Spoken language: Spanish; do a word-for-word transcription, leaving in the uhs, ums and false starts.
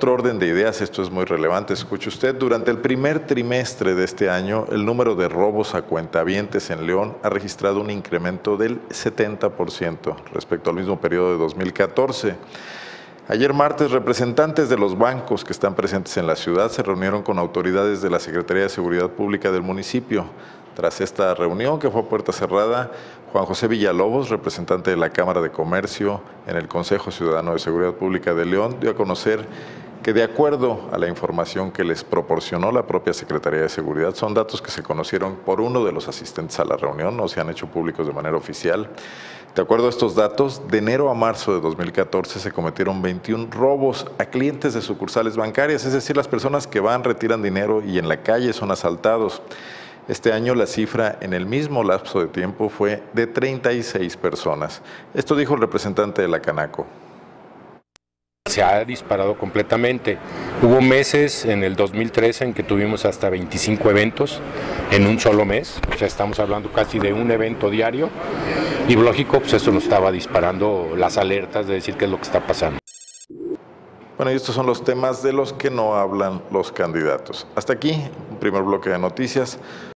Otro orden de ideas, esto es muy relevante, escuche usted, durante el primer trimestre de este año, el número de robos a cuentavientes en León ha registrado un incremento del setenta por ciento respecto al mismo periodo de dos mil catorce. Ayer martes, representantes de los bancos que están presentes en la ciudad se reunieron con autoridades de la Secretaría de Seguridad Pública del municipio. Tras esta reunión, que fue a puerta cerrada, Juan José Villalobos, representante de la Cámara de Comercio en el Consejo Ciudadano de Seguridad Pública de León, dio a conocer que de acuerdo a la información que les proporcionó la propia Secretaría de Seguridad, son datos que se conocieron por uno de los asistentes a la reunión, no se han hecho públicos de manera oficial. De acuerdo a estos datos, de enero a marzo de dos mil catorce se cometieron veintiún robos a clientes de sucursales bancarias, es decir, las personas que van, retiran dinero y en la calle son asaltados. Este año la cifra en el mismo lapso de tiempo fue de treinta y seis personas. Esto dijo el representante de la Canaco. Se ha disparado completamente. Hubo meses en el dos mil trece en que tuvimos hasta veinticinco eventos en un solo mes, o sea, estamos hablando casi de un evento diario y lógico, pues eso nos estaba disparando las alertas de decir qué es lo que está pasando. Bueno, y estos son los temas de los que no hablan los candidatos. Hasta aquí, un primer bloque de noticias.